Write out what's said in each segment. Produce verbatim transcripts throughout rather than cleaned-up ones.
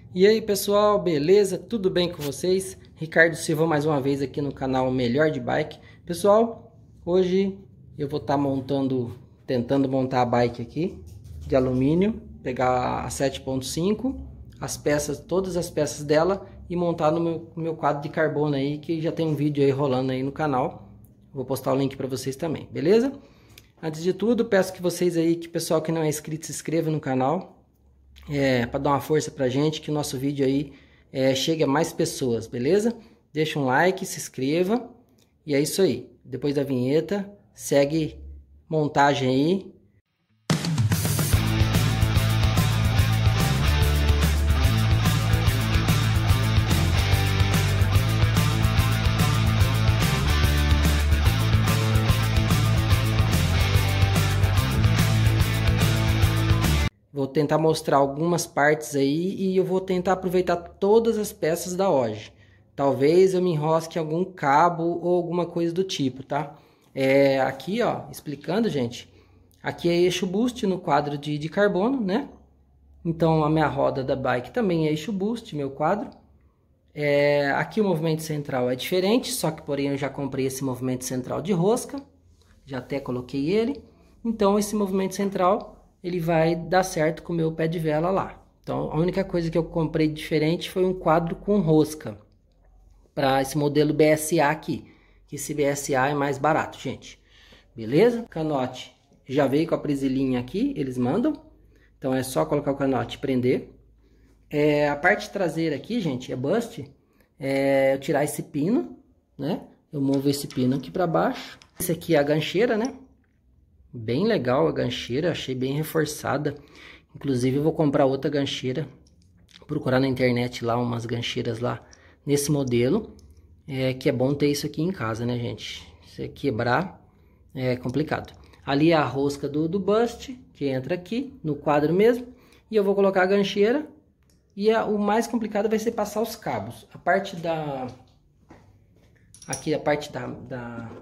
E aí pessoal, beleza? Tudo bem com vocês? Ricardo Silva mais uma vez aqui no canal Melhor de Bike. Pessoal, hoje eu vou estar tá montando, tentando montar a bike aqui de alumínio, pegar a sete ponto cinco, as peças, todas as peças dela e montar no meu, meu quadro de carbono aí, que já tem um vídeo aí rolando aí no canal. Vou postar o link para vocês também, beleza? Antes de tudo, peço que vocês aí, que pessoal que não é inscrito, se inscreva no canal. É, para dar uma força pra gente, que o nosso vídeo aí é, chegue a mais pessoas, beleza? Deixa um like, se inscreva. E é isso aí. Depois da vinheta, segue montagem aí. Vou tentar mostrar algumas partes aí e eu vou tentar aproveitar todas as peças da Oji. Talvez eu me enrosque em algum cabo ou alguma coisa do tipo, tá? É, aqui, ó, explicando, gente. Aqui é eixo boost no quadro de, de carbono, né? Então, a minha roda da bike também é eixo boost, meu quadro. É, aqui o movimento central é diferente, só que, porém, eu já comprei esse movimento central de rosca. Já até coloquei ele. Então, esse movimento central ele vai dar certo com o meu pé de vela lá. Então, a única coisa que eu comprei diferente foi um quadro com rosca para esse modelo B S A aqui, que esse B S A é mais barato, gente. Beleza? Canote já veio com a presilhinha aqui, eles mandam. Então, é só colocar o canote e prender. É, a parte traseira aqui, gente, é bust. É, eu tirar esse pino, né? Eu movo esse pino aqui para baixo. Esse aqui é a gancheira, né? Bem legal a gancheira, achei bem reforçada. Inclusive eu vou comprar outra gancheira. Procurar na internet lá umas gancheiras lá nesse modelo. É que é bom ter isso aqui em casa, né, gente? Se quebrar é complicado. Ali é a rosca do, do bust, que entra aqui no quadro mesmo. E eu vou colocar a gancheira. E a, o mais complicado vai ser passar os cabos. A parte da... Aqui a parte da... da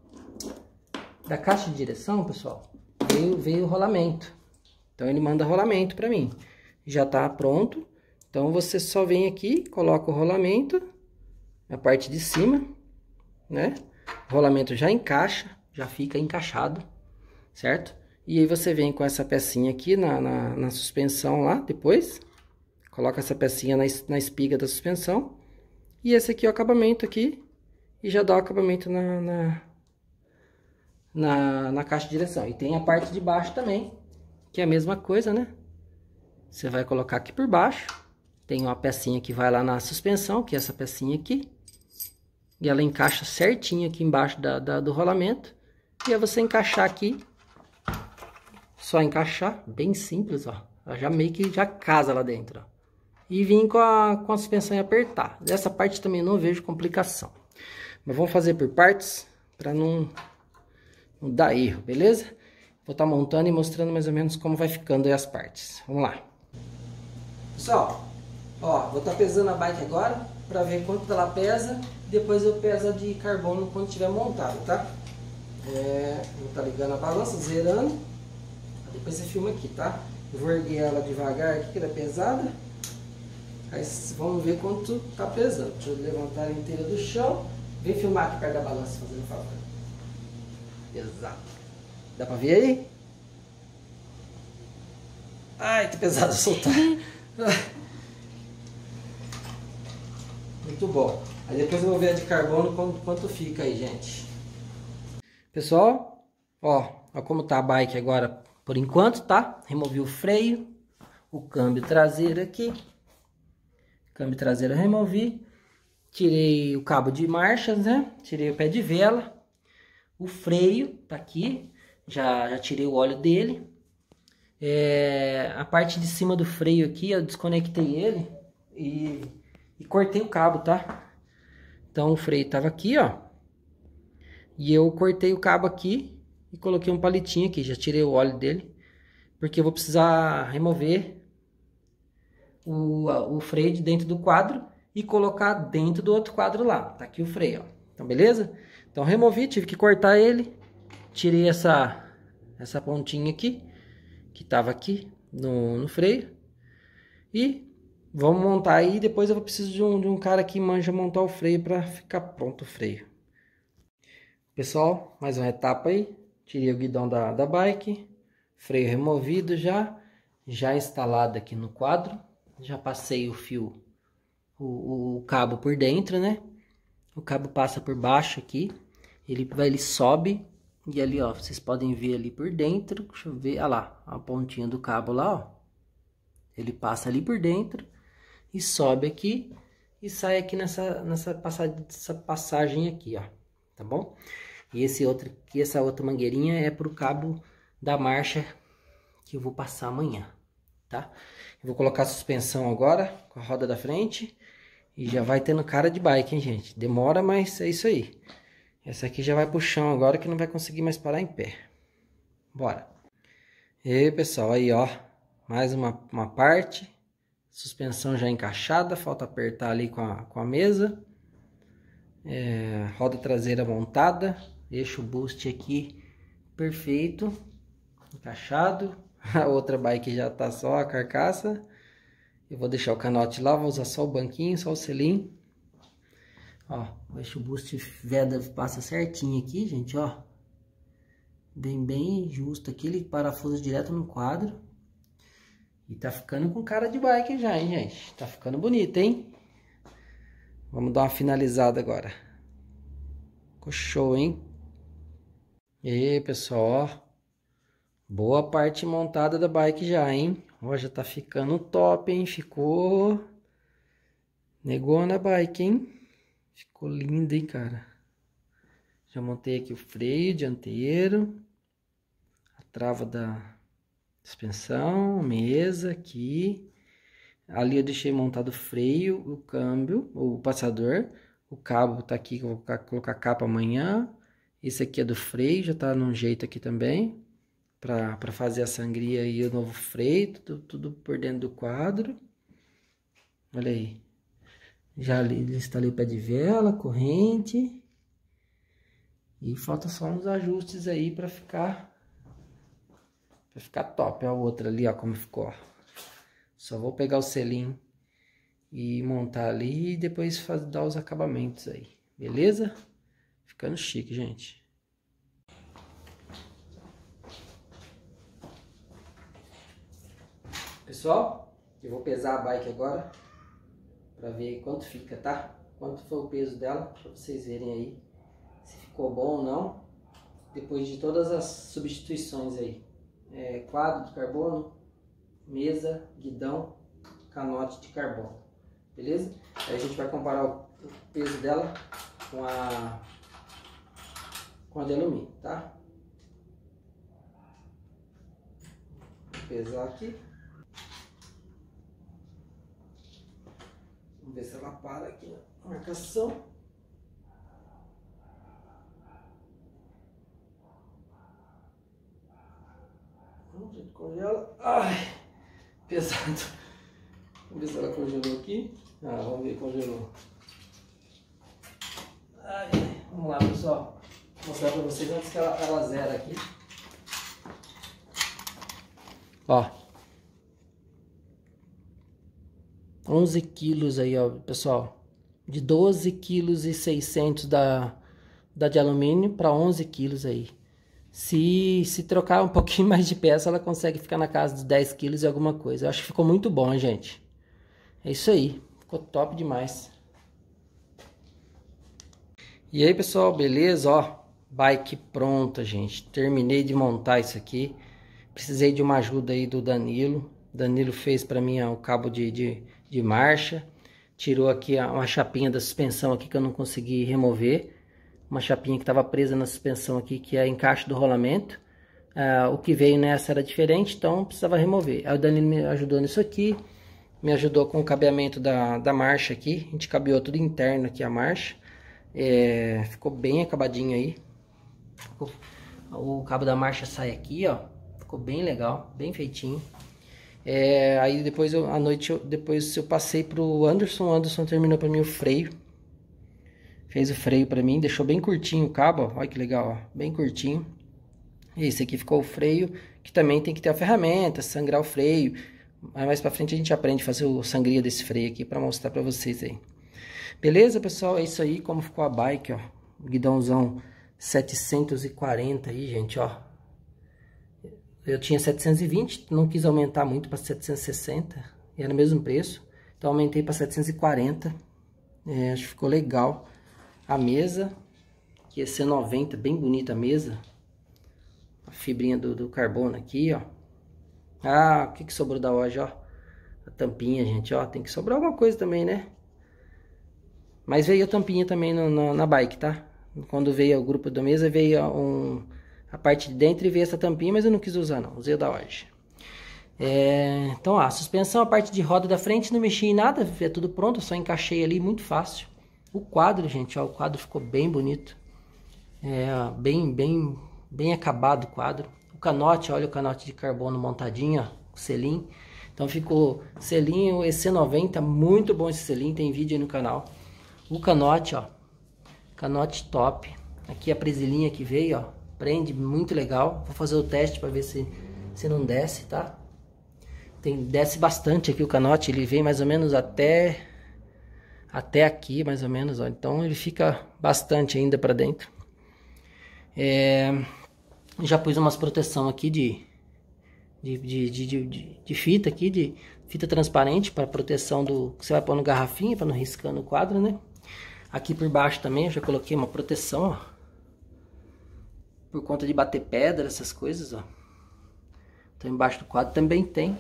Da caixa de direção, pessoal, veio, veio o rolamento. Então, ele manda rolamento para mim. Já tá pronto. Então, você só vem aqui, coloca o rolamento na parte de cima, né? O rolamento já encaixa, já fica encaixado, certo? E aí, você vem com essa pecinha aqui na, na, na suspensão lá, depois. Coloca essa pecinha na, na espiga da suspensão. E esse aqui é o acabamento aqui. E já dá o acabamento na... na Na, na caixa de direção. E tem a parte de baixo também, que é a mesma coisa, né? Você vai colocar aqui por baixo. Tem uma pecinha que vai lá na suspensão, que é essa pecinha aqui. E ela encaixa certinho aqui embaixo da, da, do rolamento. E é você encaixar aqui. Só encaixar, bem simples, ó. Ela já meio que já casa lá dentro, ó. E vir com a, com a suspensão e apertar. Dessa parte também não vejo complicação. Mas vamos fazer por partes, para não... não dá erro, beleza? Vou estar montando e mostrando mais ou menos como vai ficando aí as partes. Vamos lá. Pessoal, ó, vou estar pesando a bike agora para ver quanto ela pesa. Depois eu peso a de carbono quando tiver montado, tá? É, vou estar ligando a balança, zerando. Depois você filma aqui, tá? Eu vou erguer ela devagar aqui, que ela é pesada. Aí vamos ver quanto tá pesando. Deixa eu levantar ela inteira do chão. Vem filmar aqui perto da balança, fazendo favor. Exato. Dá pra ver aí? Ai, que pesado soltar. Muito bom. Aí depois eu vou ver a de carbono quanto, quanto fica aí, gente. Pessoal, ó, ó como tá a bike agora por enquanto, tá? Removi o freio, o câmbio traseiro aqui. Câmbio traseiro eu removi. Tirei o cabo de marchas, né? Tirei o pé de vela. O freio tá aqui, já, já tirei o óleo dele. É, a parte de cima do freio aqui, eu desconectei ele e, e cortei o cabo, tá? Então o freio tava aqui, ó. E eu cortei o cabo aqui e coloquei um palitinho aqui, já tirei o óleo dele. Porque eu vou precisar remover o, o freio de dentro do quadro e colocar dentro do outro quadro lá. Tá aqui o freio, ó. Então, beleza? Então, removi, tive que cortar ele. Tirei essa, essa pontinha aqui, que tava aqui no, no freio. E Vamos montar aí, depois eu vou precisar de um, de um cara que manja montar o freio para ficar pronto o freio. Pessoal, mais uma etapa aí. Tirei o guidão da, da bike. Freio removido já. Já instalado aqui no quadro. Já passei o fio, o, o cabo por dentro, né? O cabo passa por baixo aqui. Ele, vai, ele sobe. E ali, ó, vocês podem ver ali por dentro. Deixa eu ver, olha lá, a pontinha do cabo lá, ó. Ele passa ali por dentro. E sobe aqui. E sai aqui nessa, nessa passagem, essa passagem aqui, ó. Tá bom? E esse outro, essa outra mangueirinha é pro cabo da marcha que eu vou passar amanhã, tá? Eu vou colocar a suspensão agora com a roda da frente e já vai tendo cara de bike, hein, gente? Demora, mas é isso aí. Essa aqui já vai pro chão agora que não vai conseguir mais parar em pé. Bora. E aí, pessoal, aí, ó, mais uma, uma parte. Suspensão já encaixada, falta apertar ali com a, com a mesa. É, roda traseira montada, eixo boost aqui perfeito, encaixado. A outra bike já tá só a carcaça. Eu vou deixar o canote lá, vou usar só o banquinho, só o selim. Ó, o eixo boost veda passa certinho aqui, gente, ó. Bem, bem justo aqui, ele parafusa direto no quadro. E tá ficando com cara de bike já, hein, gente? Tá ficando bonito, hein? Vamos dar uma finalizada agora. Ficou show, hein? E aí, pessoal, ó. Boa parte montada da bike já, hein? Ó, já tá ficando top, hein? Ficou... Negou na bike, hein? Ficou lindo, hein, cara? Já montei aqui o freio dianteiro. A trava da suspensão, mesa aqui. Ali eu deixei montado o freio, o câmbio, o passador. O cabo tá aqui, que eu vou colocar a capa amanhã. Esse aqui é do freio, já tá num jeito aqui também. Pra, pra fazer a sangria e o novo freio, tudo, tudo por dentro do quadro. Olha aí. Já instalei o pé de vela, corrente. E falta só uns ajustes aí pra ficar... Pra ficar top. Olha a outra ali, ó, como ficou, ó. Só vou pegar o selim e montar ali e depois fazer, dar os acabamentos aí, beleza? Ficando chique, gente. Pessoal, eu vou pesar a bike agora pra ver quanto fica, tá? Quanto foi o peso dela, pra vocês verem aí se ficou bom ou não. Depois de todas as substituições aí. É, quadro de carbono, mesa, guidão, canote de carbono, beleza? Aí a gente vai comparar o peso dela com a com a de alumínio, tá? Vou pesar aqui. Vamos ver se ela para aqui na marcação. Vamos, congela. Ai, pesado. Vamos ver se ela congelou aqui. Ah, vamos ver, congelou. Ai, vamos lá, pessoal. Vou mostrar pra vocês antes que ela, ela zera aqui. Ó. onze quilos aí, ó, pessoal. De doze quilos e seiscentos da, da de alumínio para onze quilos aí. Se, se trocar um pouquinho mais de peça, ela consegue ficar na casa de dez quilos e alguma coisa. Eu acho que ficou muito bom, gente. É isso aí. Ficou top demais. E aí, pessoal, beleza? Ó, bike pronta, gente. Terminei de montar isso aqui. Precisei de uma ajuda aí do Danilo. Danilo fez para mim ó, o cabo de, de, de marcha. Tirou aqui uma chapinha da suspensão aqui que eu não consegui remover. Uma chapinha que estava presa na suspensão aqui, que é encaixe do rolamento. Ah, o que veio nessa era diferente, então precisava remover. Aí o Danilo me ajudou nisso aqui. Me ajudou com o cabeamento da, da marcha aqui. A gente cabeou tudo interno aqui a marcha. É, ficou bem acabadinho aí. Ficou, o cabo da marcha sai aqui, ó. Ficou bem legal, bem feitinho. É, aí depois, eu, à noite, eu, depois eu passei pro Anderson. O Anderson terminou para mim o freio. Fez o freio pra mim, deixou bem curtinho o cabo, ó. Olha que legal, ó. Bem curtinho. E esse aqui ficou o freio, que também tem que ter a ferramenta, sangrar o freio. Aí mais pra frente a gente aprende a fazer o sangria desse freio aqui pra mostrar pra vocês aí. Beleza, pessoal? É isso aí, como ficou a bike, ó. Guidãozão setecentos e quarenta aí, gente, ó. Eu tinha setecentos e vinte, não quis aumentar muito para setecentos e sessenta, e era o mesmo preço. Então aumentei para setecentos e quarenta. É, acho que ficou legal. A mesa, que ia ser noventa, bem bonita a mesa. A fibrinha do, do carbono aqui, ó. Ah, o que que sobrou da loja, ó. A tampinha, gente, ó. Tem que sobrar alguma coisa também, né? Mas veio a tampinha também no, no, na bike, tá? Quando veio o grupo da mesa, veio um, a parte de dentro e veio essa tampinha, mas eu não quis usar não, usei o da loja. É, então, ó, a suspensão, a parte de roda da frente, não mexi em nada, é tudo pronto, só encaixei ali, muito fácil. O quadro, gente, ó, o quadro ficou bem bonito. É, bem, bem, bem acabado o quadro. O canote, olha o canote de carbono montadinho, ó, o selim. Então ficou selinho E C noventa, muito bom esse selim, tem vídeo aí no canal. O canote, ó, canote top. Aqui a presilhinha que veio, ó, prende muito legal. Vou fazer o teste para ver se, se não desce, tá? Tem, desce bastante aqui o canote, ele vem mais ou menos até até aqui, mais ou menos, ó. Então ele fica bastante ainda para dentro. É, já pus umas proteção aqui de de, de, de, de, de fita aqui, de fita transparente para proteção do que você vai pôr no garrafinha, para não riscar no quadro, né? Aqui por baixo também eu já coloquei uma proteção, ó, por conta de bater pedra, essas coisas, ó. Então embaixo do quadro também tem.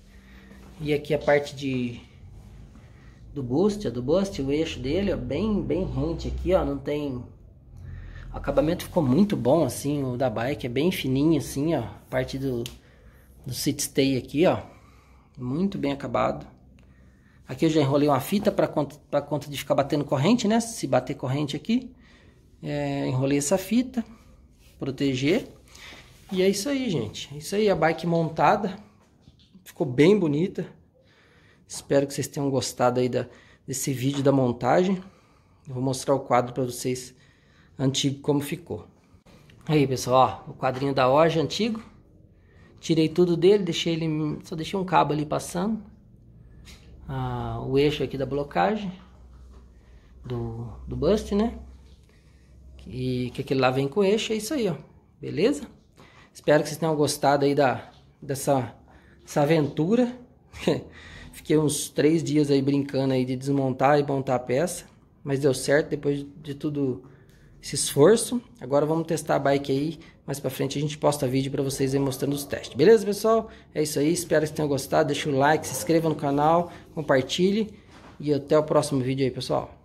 E aqui a parte de do boost, do boost, o eixo dele, ó, bem bem rente aqui, ó, não tem. O acabamento ficou muito bom assim, o da bike é bem fininho assim, ó, a parte do do sit stay aqui, ó, muito bem acabado. Aqui eu já enrolei uma fita para conta, para conta de ficar batendo corrente, né? Se bater corrente aqui, é, enrolei essa fita, proteger. E é isso aí, gente. É isso aí, a bike montada. Ficou bem bonita. Espero que vocês tenham gostado aí da, desse vídeo da montagem. Eu vou mostrar o quadro para vocês antigo como ficou. Aí, pessoal, ó, o quadrinho da loja antigo. Tirei tudo dele, deixei ele, só deixei um cabo ali passando. Ah, o eixo aqui da blocagem do, do bust, né? Que, que aquele lá vem com o eixo, é isso aí, ó. Beleza? Espero que vocês tenham gostado aí da, dessa essa aventura. Fiquei uns três dias aí brincando aí de desmontar e montar a peça. Mas deu certo depois de tudo esse esforço. Agora vamos testar a bike aí. Mais pra frente a gente posta vídeo pra vocês aí mostrando os testes. Beleza, pessoal? É isso aí. Espero que vocês tenham gostado. Deixa o like, se inscreva no canal, compartilhe. E até o próximo vídeo aí, pessoal.